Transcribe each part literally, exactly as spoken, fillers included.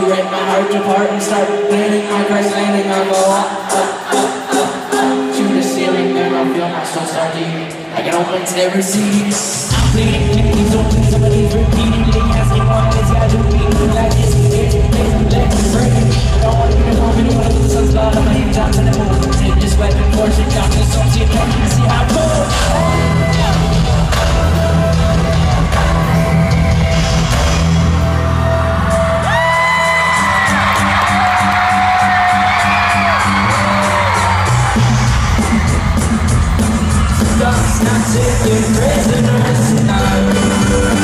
you rip my heart apart and start planning my crash landing. I go up, up, up, up, up to the ceiling, and I feel my soul start beating. I can almost never see. I'm bleeding, kidneys open, somebody's repeatedly asking what is got to be like this. It's let me break. I don't want to be the moment when the sun's blood on my hands out to the moon. Take this weapon, force it down to the sun, see it back and see how it goes. Not taking prisoners tonight.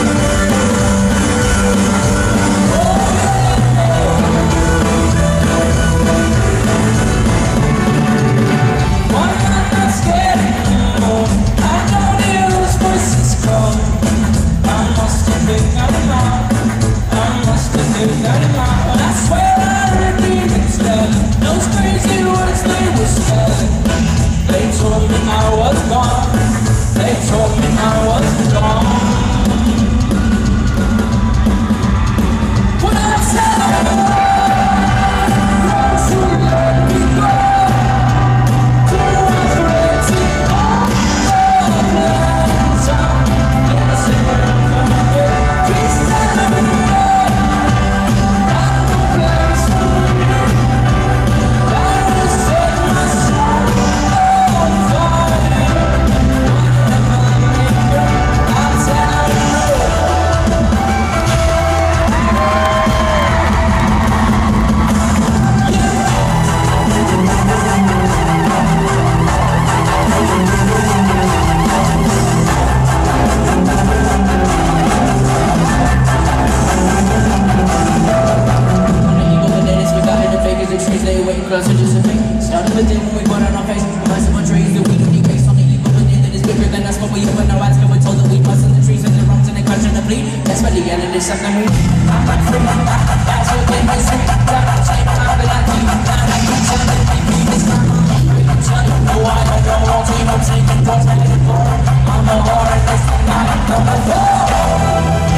Closer to the fake. Started with it when we put on our face. Busting on trees, the weed in the face. Only evil within that is bigger than us. But we open our eyes, we're told that we bust in the trees and the rooms and they crush and the bleed. That's why the end is something we I'm like free, I'm like that's what they may say. Got to take time, but I keep not like you tell me we beat this time. I'm telling you, no, I don't know. All team, I'm taking thoughts, making it more. I'm a hard, that's the night, I'm a